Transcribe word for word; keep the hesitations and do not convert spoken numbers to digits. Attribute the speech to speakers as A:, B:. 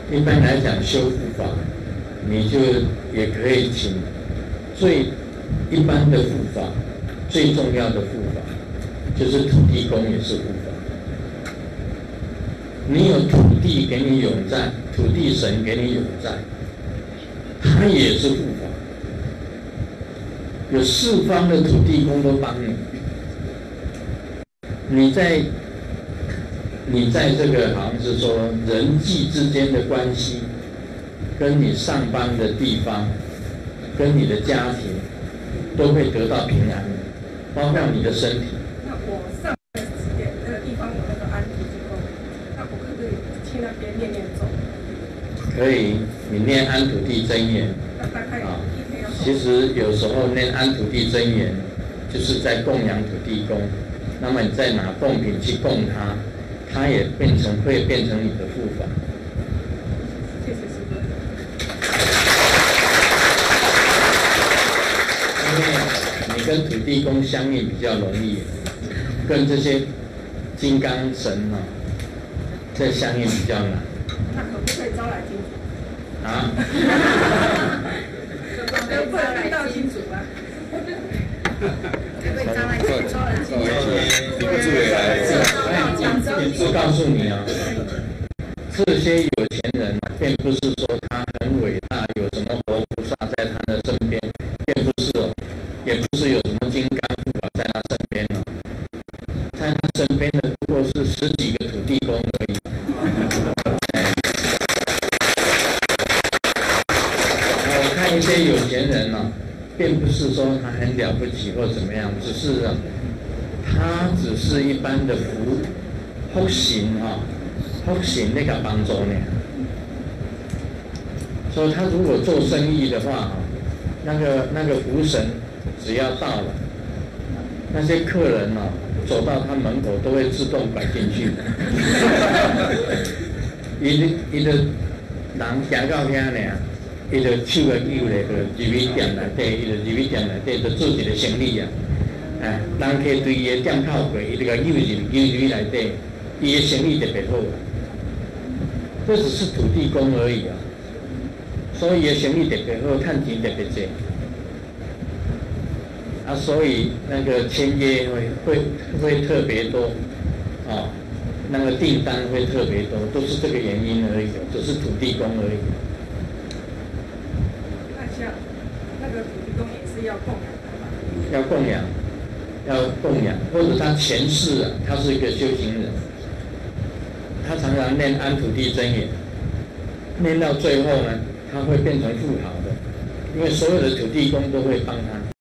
A: 一般来讲，修护法，你就也可以请最一般的护法，最重要的护法，就是土地公也是护法。你有土地给你永在，土地神给你永在，他也是护法。有四方的土地公都帮你。你在你在这个好像是说人际之间的关系，跟你上班的地方，跟你的家庭，都会得到平安，包括你的身体。
B: 那我上个几点那个地方有那个安土地公，那我可不可以去那边念念咒？
A: 可以，你念安土地真言啊。其实有时候念安土地真言，就是在供养土地公。那么你再拿贡品去供他，他也变成会变成你的护法。
B: 谢谢师父。
A: 因为你跟土地公相应比较容易，跟这些金刚神啊，这相应比较难。
B: 那可不可以招来金主？
A: 啊？
B: 可不可以遇到金主啊？
A: 我告诉你啊，这些有钱人啊，并不是说他很伟大，有什么活菩萨在他的身边，并不是哦，也不是有什么金刚护法在他身边哦，在他身边的不过是十几个土地公而已。我看一些有钱人啊，并不是说他很了不起或怎么样，只是啊，他只是一般的福福行啊，福行那个帮助呢。所以他如果做生意的话，那个那个福神只要到了，那些客人啊走到他门口都会自动拐进去。伊的伊的人行到遐呢。伊就手个扭咧，就入去店内底，伊就入去店内底，就做一个生意啊。哎，人客对伊个店口过，伊就甲扭入扭入去内底，伊个生意特别好。这只是土地公而已啊，所以伊个生意特别好，赚钱特别多。啊，所以那个签约会会会特别多，啊，那个订单会特别多，都是这个原因而已，只是土地公而已。
B: 那个土地公也是要供养的吧？
A: 要供养，要供养，或者他前世啊，他是一个修行人，他常常念安土地真言，念到最后呢，他会变成富豪的，因为所有的土地公都会帮他。